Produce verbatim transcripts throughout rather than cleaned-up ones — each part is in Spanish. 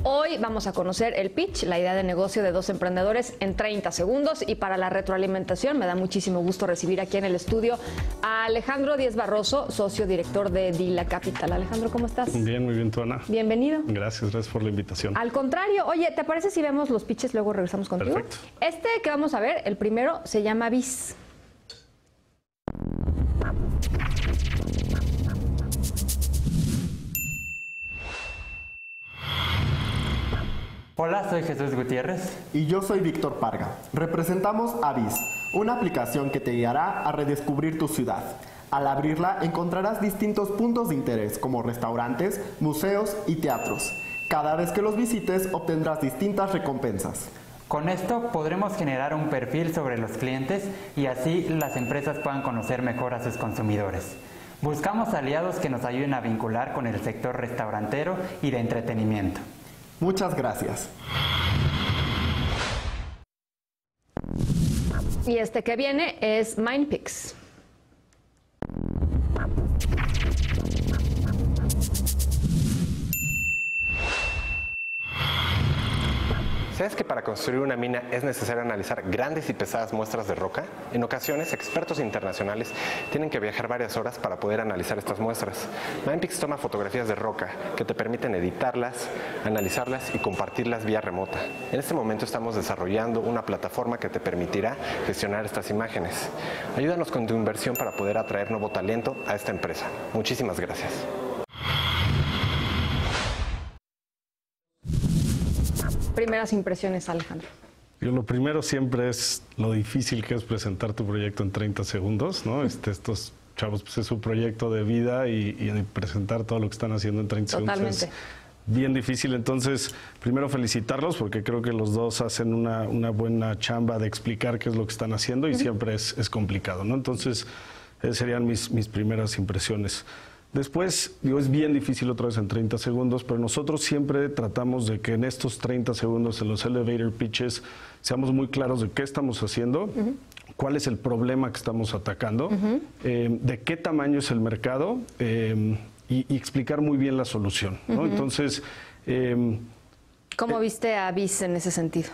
Hoy vamos a conocer el pitch, la idea de negocio de dos emprendedores en treinta segundos. Y para la retroalimentación me da muchísimo gusto recibir aquí en el estudio a Alejandro Díez Barroso, socio director de Dila Capital. Alejandro, ¿cómo estás? Bien, muy bien, tú, Ana. Bienvenido. Gracias, gracias por la invitación. Al contrario, oye, ¿te parece si vemos los pitches, luego regresamos contigo? Perfecto. Este que vamos a ver, el primero, se llama BIS. Hola, soy Jesús Gutiérrez. Y yo soy Víctor Parga. Representamos a BIS, una aplicación que te guiará a redescubrir tu ciudad. Al abrirla encontrarás distintos puntos de interés como restaurantes, museos y teatros. Cada vez que los visites obtendrás distintas recompensas. Con esto podremos generar un perfil sobre los clientes y así las empresas puedan conocer mejor a sus consumidores. Buscamos aliados que nos ayuden a vincular con el sector restaurantero y de entretenimiento. Muchas gracias. Y este que viene es MindPix. ¿Sabes que para construir una mina es necesario analizar grandes y pesadas muestras de roca? En ocasiones, expertos internacionales tienen que viajar varias horas para poder analizar estas muestras. MindPix toma fotografías de roca que te permiten editarlas, analizarlas y compartirlas vía remota. En este momento estamos desarrollando una plataforma que te permitirá gestionar estas imágenes. Ayúdanos con tu inversión para poder atraer nuevo talento a esta empresa. Muchísimas gracias. Primeras impresiones, Alejandro. Yo, lo primero siempre es lo difícil que es presentar tu proyecto en treinta segundos, ¿no? Este, estos chavos, pues es su proyecto de vida y, y presentar todo lo que están haciendo en treinta Totalmente. segundos es bien difícil. Entonces, primero felicitarlos porque creo que los dos hacen una, una buena chamba de explicar qué es lo que están haciendo y uh-huh. siempre es, es complicado, ¿no? Entonces, esas serían mis, mis primeras impresiones. Después, digo, es bien difícil otra vez en treinta segundos, pero nosotros siempre tratamos de que en estos treinta segundos, en los elevator pitches, seamos muy claros de qué estamos haciendo, uh-huh. cuál es el problema que estamos atacando, uh-huh. eh, de qué tamaño es el mercado eh, y, y explicar muy bien la solución, ¿no? Uh-huh. Entonces... Eh, ¿Cómo eh, viste a BIS en ese sentido?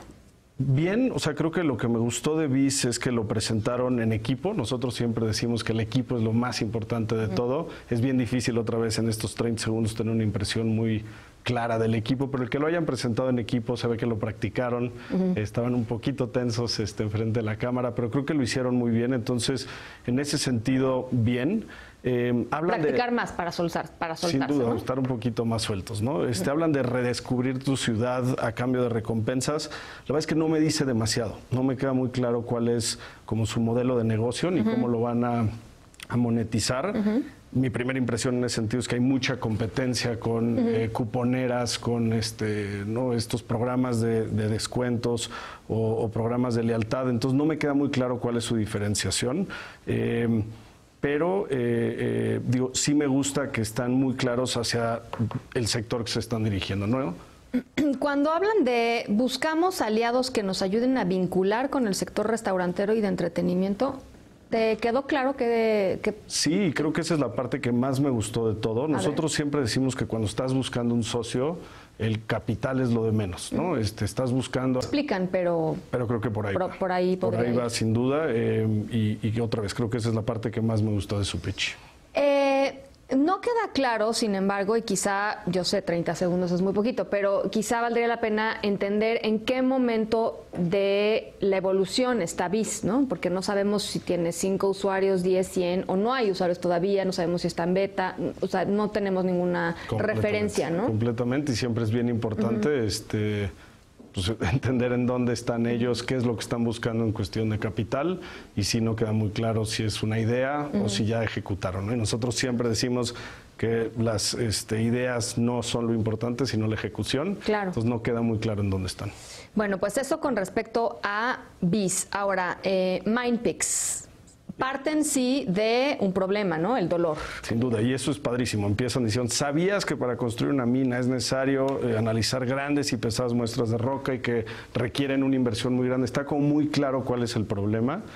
Bien, o sea, creo que lo que me gustó de BIS es que lo presentaron en equipo. Nosotros siempre decimos que el equipo es lo más importante de uh-huh. todo. Es bien difícil otra vez en estos treinta segundos tener una impresión muy clara del equipo, pero el que lo hayan presentado en equipo se ve que lo practicaron, uh-huh. estaban un poquito tensos este, enfrente de la cámara, pero creo que lo hicieron muy bien. Entonces, en ese sentido, bien. Eh, hablan Practicar de, más para soltar, para soltarse, sin duda, ¿no? estar un poquito más sueltos, ¿no? Este, uh-huh. Hablan de redescubrir tu ciudad a cambio de recompensas. La verdad es que no me dice demasiado, no me queda muy claro cuál es como su modelo de negocio ni uh-huh. cómo lo van a, a monetizar. Uh-huh. Mi primera impresión en ese sentido es que hay mucha competencia con uh-huh. eh, cuponeras, con este, ¿no? estos programas de, de descuentos o, o programas de lealtad. Entonces no me queda muy claro cuál es su diferenciación. Eh, Pero, eh, eh, digo, sí me gusta que están muy claros hacia el sector que se están dirigiendo, ¿no? Cuando hablan de buscamos aliados que nos ayuden a vincular con el sector restaurantero y de entretenimiento, ¿te quedó claro que, que...? Sí, creo que esa es la parte que más me gustó de todo. Nosotros siempre decimos que cuando estás buscando un socio, el capital es lo de menos, ¿no? Este, estás buscando... Explican, pero... Pero creo que por ahí por, va. Por ahí, por ahí ir. va, sin duda. Eh, y, y otra vez, creo que esa es la parte que más me gustó de su pitch. Eh... No queda claro, sin embargo, y quizá, yo sé, treinta segundos es muy poquito, pero quizá valdría la pena entender en qué momento de la evolución está BIS, ¿no? Porque no sabemos si tiene cinco usuarios, diez, cien, o no hay usuarios todavía, no sabemos si está en beta, o sea, no tenemos ninguna referencia, ¿no? Completamente, y siempre es bien importante uh-huh. este... pues, entender en dónde están ellos, qué es lo que están buscando en cuestión de capital, y si no queda muy claro si es una idea uh-huh. o si ya ejecutaron, ¿no? Y nosotros siempre decimos que las este, ideas no son lo importante, sino la ejecución. Claro. Entonces no queda muy claro en dónde están. Bueno, pues eso con respecto a BIS. Ahora, eh, MindPix. Parten sí de un problema, ¿no? El dolor. Sin duda, y eso es padrísimo. Empiezan diciendo, ¿sabías que para construir una mina es necesario eh, analizar grandes y pesadas muestras de roca y que requieren una inversión muy grande? Está como muy claro cuál es el problema.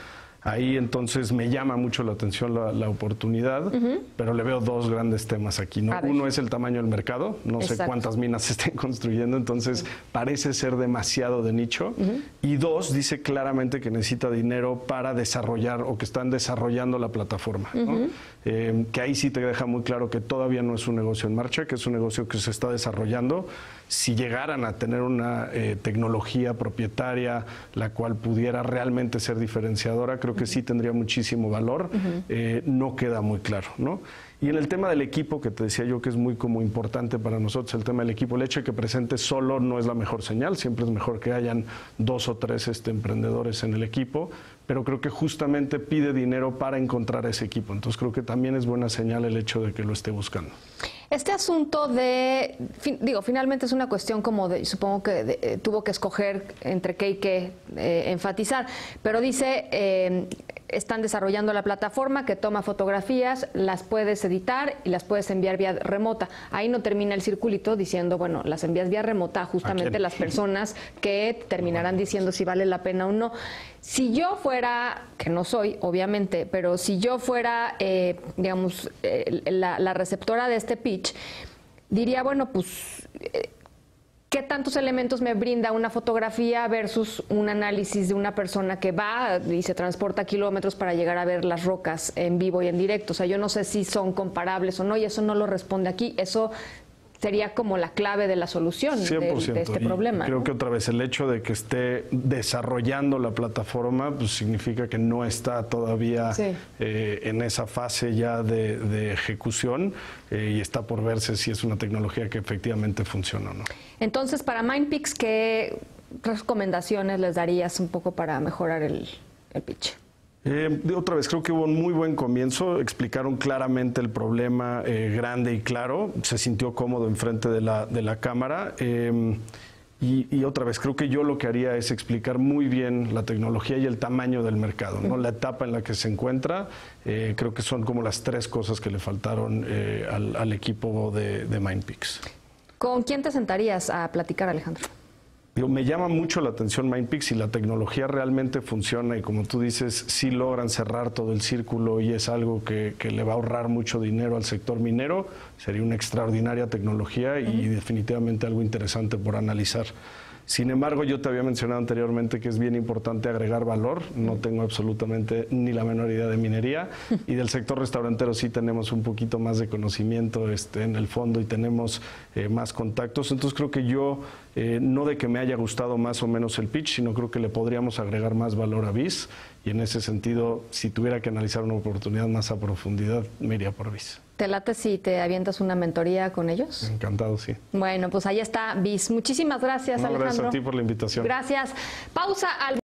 Ahí entonces me llama mucho la atención la, la oportunidad, uh-huh. pero le veo dos grandes temas aquí, ¿no? Uno es el tamaño del mercado, no Exacto. sé cuántas minas se estén construyendo, entonces uh-huh. parece ser demasiado de nicho. Uh-huh. Y dos, dice claramente que necesita dinero para desarrollar o que están desarrollando la plataforma, uh-huh. ¿no? Eh, que ahí sí te deja muy claro que todavía no es un negocio en marcha, que es un negocio que se está desarrollando. Si llegaran a tener una eh, tecnología propietaria la cual pudiera realmente ser diferenciadora, creo que uh-huh. sí tendría muchísimo valor. Uh-huh. eh, no queda muy claro, ¿no? Y en el tema del equipo, que te decía yo que es muy como importante para nosotros, el tema del equipo, el hecho de que presente solo no es la mejor señal, siempre es mejor que hayan dos o tres este, emprendedores en el equipo, pero creo que justamente pide dinero para encontrar ese equipo, entonces creo que también es buena señal el hecho de que lo esté buscando. Este asunto de, fin, digo, finalmente es una cuestión como de, supongo que de, eh, tuvo que escoger entre qué y qué eh, enfatizar, pero dice, eh, están desarrollando la plataforma que toma fotografías, las puedes editar y las puedes enviar vía remota. Ahí no termina el circulito diciendo, bueno, las envías vía remota justamente las personas que terminarán diciendo si vale la pena o no. Si yo fuera, que no soy, obviamente, pero si yo fuera, eh, digamos, eh, la, la receptora de este pitch, diría, bueno, pues, eh, ¿qué tantos elementos me brinda una fotografía versus un análisis de una persona que va y se transporta kilómetros para llegar a ver las rocas en vivo y en directo? O sea, yo no sé si son comparables o no, y eso no lo responde aquí. Eso sería como la clave de la solución de, de este y problema. Creo ¿no? que otra vez el hecho de que esté desarrollando la plataforma, pues significa que no está todavía sí. eh, en esa fase ya de, de ejecución eh, y está por verse si es una tecnología que efectivamente funciona o no. Entonces, para Mindpix, ¿qué recomendaciones les darías un poco para mejorar el, el pitch? Eh, otra vez, creo que hubo un muy buen comienzo, explicaron claramente el problema eh, grande y claro, se sintió cómodo enfrente de la, de la cámara eh, y, y otra vez, creo que yo lo que haría es explicar muy bien la tecnología y el tamaño del mercado, ¿no? La etapa en la que se encuentra, eh, creo que son como las tres cosas que le faltaron eh, al, al equipo de, de Mindpix. ¿Con quién te sentarías a platicar, Alejandro? Digo, me llama mucho la atención Mindpix y la tecnología realmente funciona y como tú dices, sí logran cerrar todo el círculo y es algo que, que le va a ahorrar mucho dinero al sector minero. Sería una extraordinaria tecnología y uh-huh. definitivamente algo interesante por analizar. Sin embargo, yo te había mencionado anteriormente que es bien importante agregar valor. No tengo absolutamente ni la menor idea de minería y del sector restaurantero sí tenemos un poquito más de conocimiento este, en el fondo y tenemos eh, más contactos. Entonces creo que yo, eh, no de que me haya gustado más o menos el pitch, sino creo que le podríamos agregar más valor a BIS y en ese sentido, si tuviera que analizar una oportunidad más a profundidad, me iría por BIS. ¿Te late si te avientas una mentoría con ellos? Encantado, sí. Bueno, pues ahí está BIS. Muchísimas gracias, no, Alejandro. Gracias a ti por la invitación. Gracias. Pausa al